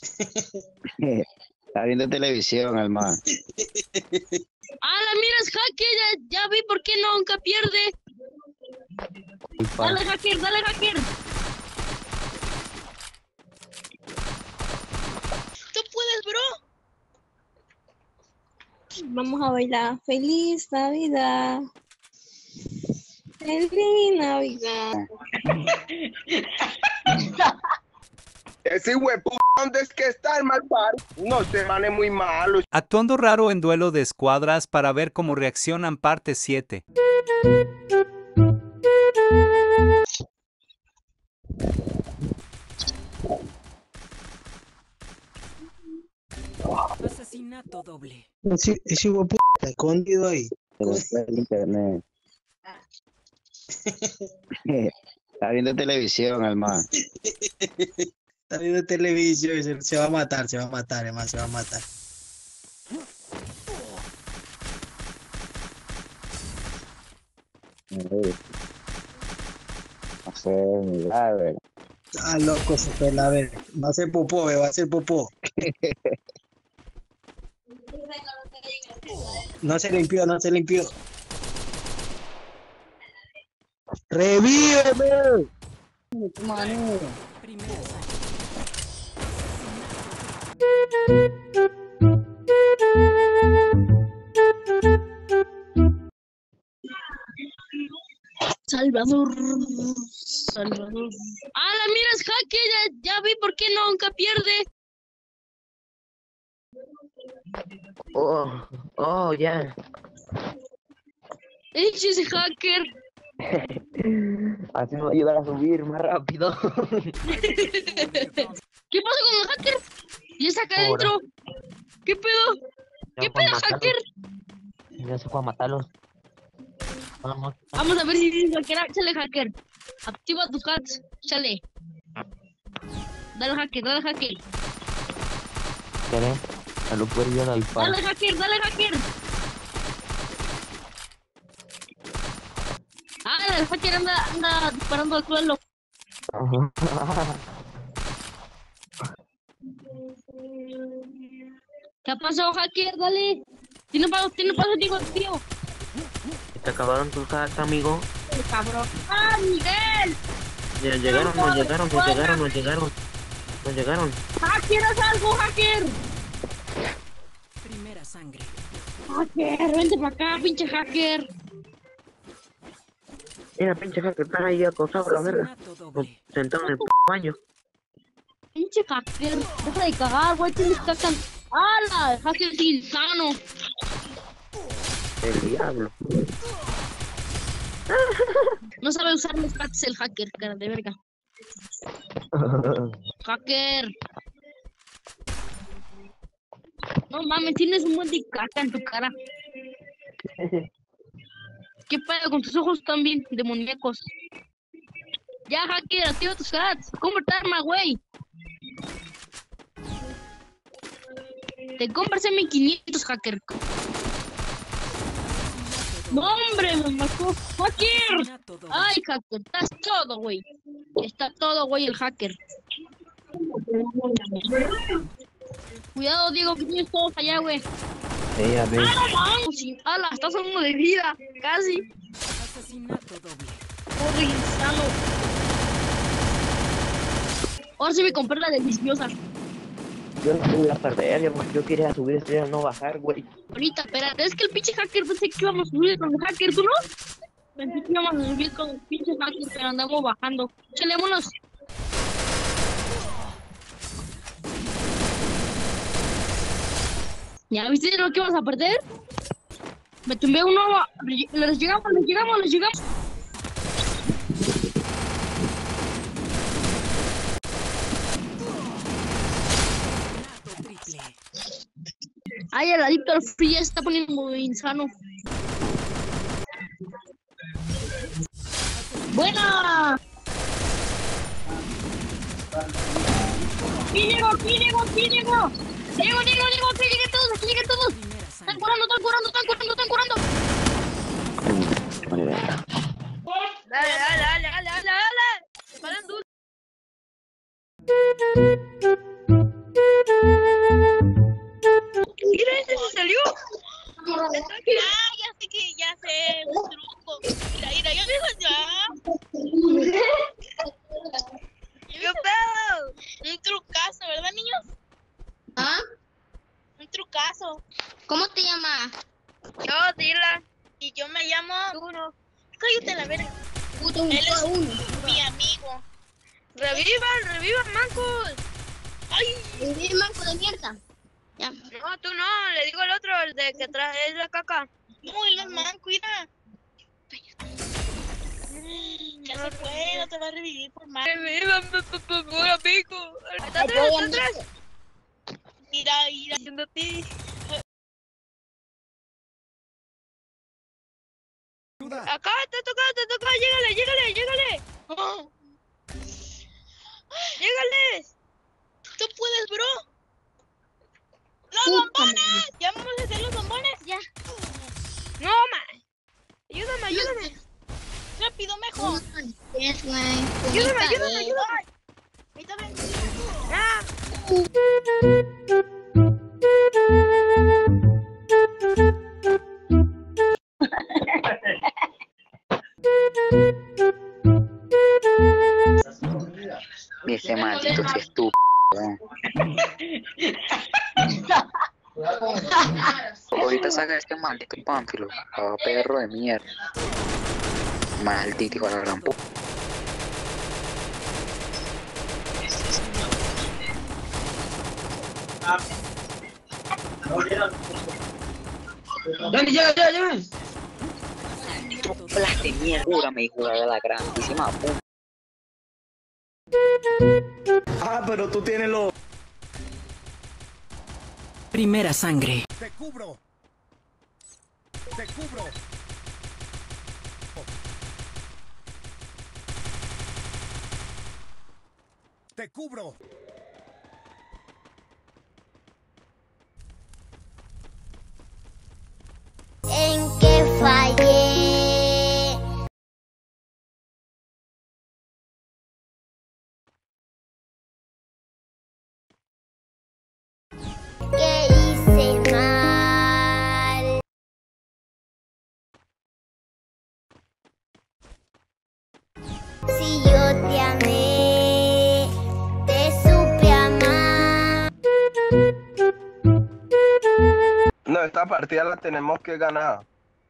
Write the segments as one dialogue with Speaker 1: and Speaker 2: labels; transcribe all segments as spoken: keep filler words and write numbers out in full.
Speaker 1: Está viendo televisión, hermano.
Speaker 2: ¡Ah, la miras, hacker! Ya, ya vi por qué nunca pierde. Dale, hacker, dale, hacker. Tú puedes, bro.
Speaker 3: Vamos a bailar. Feliz Navidad. Feliz Navidad.
Speaker 4: Ese huevo, ¿dónde es que está el malparo? No, se van muy malos.
Speaker 5: Actuando raro en duelo de escuadras para ver cómo reaccionan parte siete.
Speaker 6: Asesinato doble.
Speaker 7: Ese, ese huevo está escondido ahí.
Speaker 1: Se le fue el internet. Está viendo televisión, hermano.
Speaker 7: Está viendo televisión y se, se va a matar, se va a matar, hermano, se va a matar.
Speaker 1: No sé, milagro.
Speaker 7: Ah, loco, se fue la ver. Va a ser popó, va a ser popó. No se limpió, no se limpió. ¡Revíveme! Mano.
Speaker 6: Primera sangre.
Speaker 2: Salvador. Salvador. ¡Ah, la miras, hacker! Ya, ya vi por qué nunca pierde.
Speaker 8: Oh, oh, ya.
Speaker 2: ¡Eche ese hacker!
Speaker 8: Así me va a ayudar a subir más rápido.
Speaker 2: ¿Qué pasa con el hacker? ¿Y está acá adentro? ¿Qué pedo? ¿Qué pedo, hacker?
Speaker 8: Ya se fue a matarlos. Vamos.
Speaker 2: Vamos a ver si dice hacker. Échale, hacker. Activa tus hacks. Échale. Dale, hacker, dale, hacker.
Speaker 8: ¿Querés? A lo puedo ir a disparar.
Speaker 2: Dale, hacker, dale, hacker. Ah, el hacker anda, anda disparando al suelo. ¿Qué ha pasado, hacker? Dale. Tiene paso, tiene paso, digo, tío.
Speaker 8: ¿Te acabaron tus hacks, amigo?
Speaker 2: El cabrón. ¡Ah, Miguel!
Speaker 8: Ya llegaron, nos llegaron, nos llegaron, nos llegaron. Nos llegaron.
Speaker 2: ¡Hacker, haz algo, hacker!
Speaker 6: Primera sangre.
Speaker 2: Hacker, vente para acá, pinche hacker.
Speaker 8: Mira, pinche hacker, están ahí acosados, la verga.
Speaker 6: Asesinato doble.
Speaker 8: Sentados en el p baño.
Speaker 2: Pinche hacker, deja de cagar, güey, tienes que cagar. ¡Hala! El hacker es insano.
Speaker 8: El diablo.
Speaker 2: No sabe usar los hacks el hacker, cara de verga. Hacker. No mames, tienes un buen de caca en tu cara. ¿Qué pedo con tus ojos también demoníacos? Ya, hacker, activa tus hacks. Compra arma, güey. Te compras en mil quinientos, hacker. No, hombre, me mató. ¡Hacker!
Speaker 6: Asesinato doble.
Speaker 2: Ay, hacker, estás todo, güey. Está todo, güey, el hacker. Cuidado, Diego, que tienes todos allá, güey.
Speaker 1: Sí, a ver.
Speaker 2: ¡Ah, vamos! ¡Hala! Estás a uno de vida, casi.
Speaker 6: Asesinato doble.
Speaker 2: Corre, insano. Ahora sí me compré la deliciosa.
Speaker 8: Yo no voy a perder, yo, yo quería subir estrellas, no bajar, güey.
Speaker 2: Ahorita, espérate, es que el pinche hacker pensé que íbamos a subir con el hacker, ¿tú no? Pensé que íbamos a subir con el pinche hacker, pero andamos bajando. Chalémonos. ¿Ya viste lo que ibas a perder? Me tumbé uno, les llegamos, les llegamos, les llegamos.
Speaker 6: Asesinato triple.
Speaker 2: Ay, el adicto al free ya se está poniendo muy insano. ¡Buena! ¡Sí llegó, sí llegó, sí llegó! ¡Diego, Diego, Diego! ¡Que lleguen todos, que lleguen todos!
Speaker 6: Primera
Speaker 2: ¡Están
Speaker 6: sangre.
Speaker 2: curando, están curando, están curando, están curando!
Speaker 1: Vale, venga.
Speaker 2: ¡Dale, dale, dale, dale, dale, dale! ¡Disparan duro!
Speaker 9: eso.
Speaker 2: ¿Cómo te llamas?
Speaker 9: Yo, Dila. Y yo me llamo... Uno. Cállate la verga.
Speaker 2: Puto,
Speaker 9: Él es
Speaker 2: uno.
Speaker 9: mi amigo. Revivan, revivan, mancos. Ay.
Speaker 2: El manco de mierda. Ya.
Speaker 9: No, tú no. Le digo al otro, el de que trae la caca. No, él es manco, mira. Ya se fue, no te va a revivir por mal. Revivan, por favor, amigo. Está atrás, está atrás. Mira, mira, haciendo a ti. Acá, te toca, te toca, llégale, llégale, llégale. Oh. Llégale. Tú puedes, bro. ¡Los bombones! ¿Ya vamos a hacer los bombones?
Speaker 2: Ya.
Speaker 9: No, man. Ayúdame, ayúdame. Rápido, mejor.
Speaker 2: Yes, güey.
Speaker 9: Ayúdame, ayúdame, ayúdame. Ayúdame. Ah.
Speaker 1: Ese maldito sí estúpido. Ahorita saca este maldito pánfilo. Ah, perro de mierda. Maldito hijo de la gran puta.
Speaker 7: Dani, ya, ya, ya.
Speaker 1: Troplas de mierda, me dijo la grandísima puta.
Speaker 7: Ah, pero tú tienes los...
Speaker 6: Primera sangre.
Speaker 10: Te cubro. Te cubro. Te cubro.
Speaker 2: ¿En qué fallé? ¿Qué hice mal? Si yo te amé, te supe amar.
Speaker 4: No, esta partida la tenemos que ganar.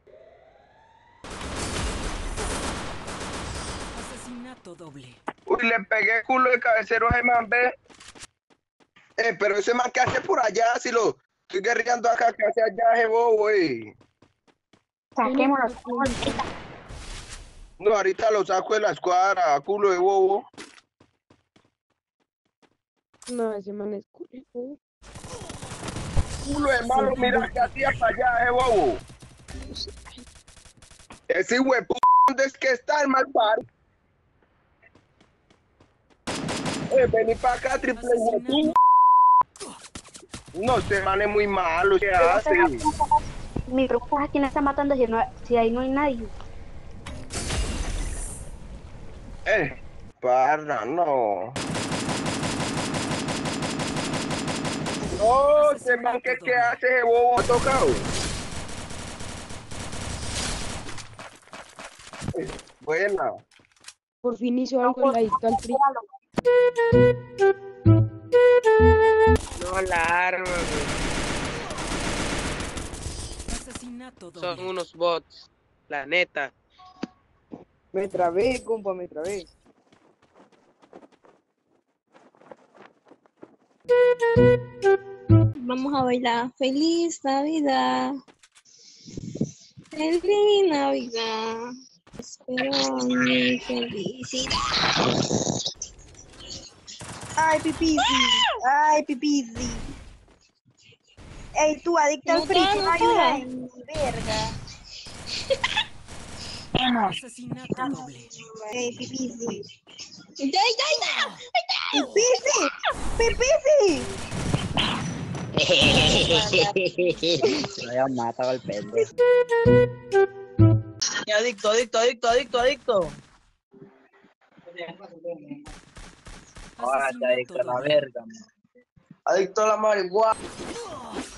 Speaker 6: Asesinato doble.
Speaker 4: Uy, le pegué culo de cabecero a ese man, ve. Eh, pero ese man que hace por allá, si lo estoy guerreando acá, que hace allá, ese bobo, güey.
Speaker 2: Saquémoslo.
Speaker 4: No, ahorita lo saco de la escuadra, culo de bobo.
Speaker 3: No, ese man es culo.
Speaker 4: Culo de malo, mira que hacía para allá, ese bobo. Ese huevo, ¿dónde es que está el mal par? Eh, vení para acá, triple huevo. No, este man es muy malo, ¿qué hace?
Speaker 11: Mi grupo es a quien está matando si, no, si ahí no hay nadie.
Speaker 4: Eh, parra, no. No, ese man que, que hace ese bobo ha tocado. Eh, buena.
Speaker 3: Por fin hizo algo el adicto al tri.
Speaker 12: No la arma, güey.
Speaker 6: Asesinato doble.
Speaker 12: Son unos bots, la neta.
Speaker 3: Me trabé, compa, me trabé.
Speaker 13: Vamos a bailar. Feliz Navidad. Feliz Navidad. Espero mi felicidad.
Speaker 3: Ay, pipizi. Ay, pipizi. Ey, tú, adicto al free, no ayudas en mi verga.
Speaker 6: Asesinato doble.
Speaker 3: Ey, pipizi.
Speaker 2: ¡Ya, ya, ya!
Speaker 3: ¡Pipizi! ¡Pipizi!
Speaker 1: Me había matado al pendejo.
Speaker 7: Adicto, adicto, adicto, adicto, adicto. Ahora te adicto a la verga, man. Adicto a la marihuana.